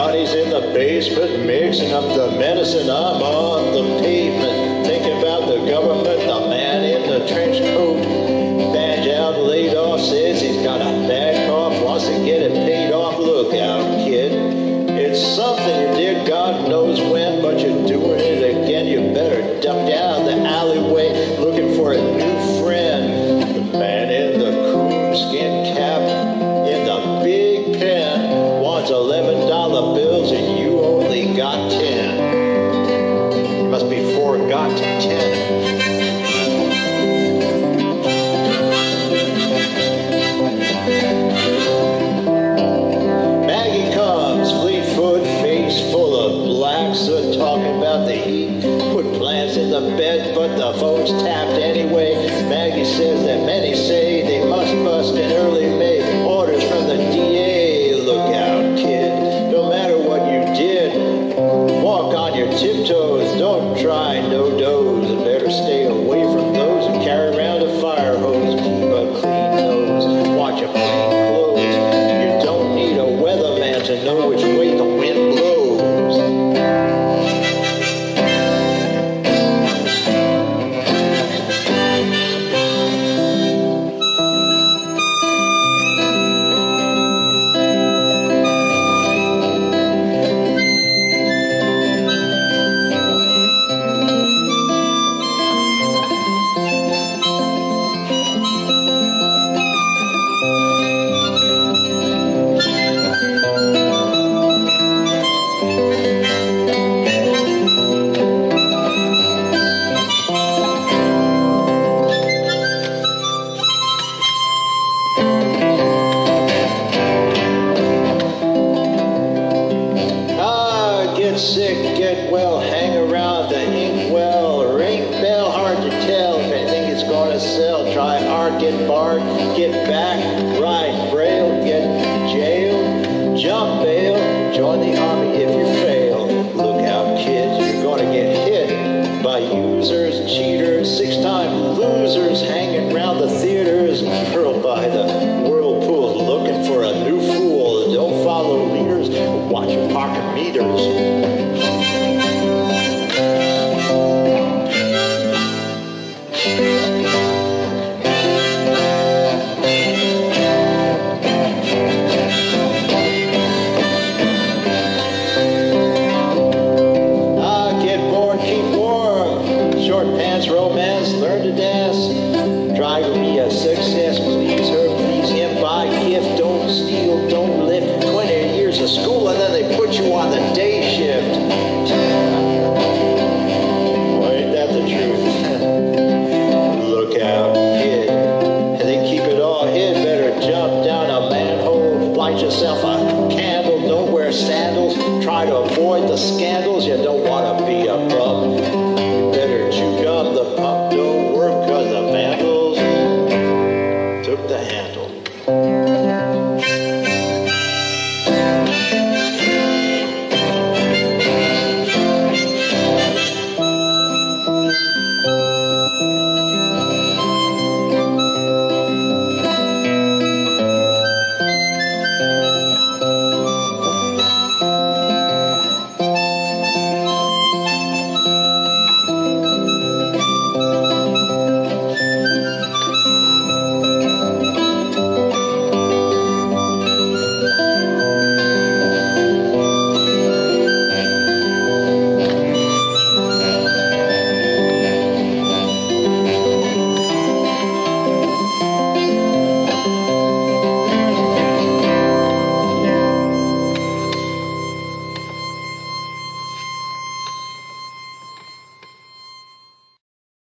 Johnny's in the basement mixing up the medicine. I'm on the pavement thinking about the government. The man in the trench coat, badge out, laid off, says he's got a bad cough, wants to get it paid off. Look out, kid. It's something you did, God knows when, but you're doing it again. You better duck down the alleyway looking for a new friend. The man in the coon-skin cap in the big pen wants $11 bills and you only got 10. You must be forgot to 10. Maggie comes, fleet-foot, face full of black soot, talking about the heat. Put plants in the bed, but the phone's tapped anyway. Maggie says that many say they must bust in early May. Orders from the DA. Look out, kid. No matter what you did, walk on your tiptoes. Don't try No-Doz. And better stay away from those who carry around a fire hose. Keep a clean nose. Watch a clean clothes. You don't need a weatherman to know which way the wind blows. Sick, get well, hang around the inkwell, ring bell, hard to tell if anything is gonna sell. Try hard, get barred, get back, ride braille, get jail, jump bail, join the army if you fail. Look out, kids, you're gonna get hit by users, cheaters, 6-time losers, hanging around the theaters, hurled by the whirlpools, looking for a new fool. Don't follow leaders, watch your pocket meters. Romance, learn to dance, try to be a success, please her, please him, buy gift, don't steal, don't lift, 20 years of school and then they put you on the day shift. Well, ain't that the truth? Look out, kid, and they keep it all hid, better jump down a manhole, light yourself a candle, don't wear sandals, try to avoid the scandals, you don't want to be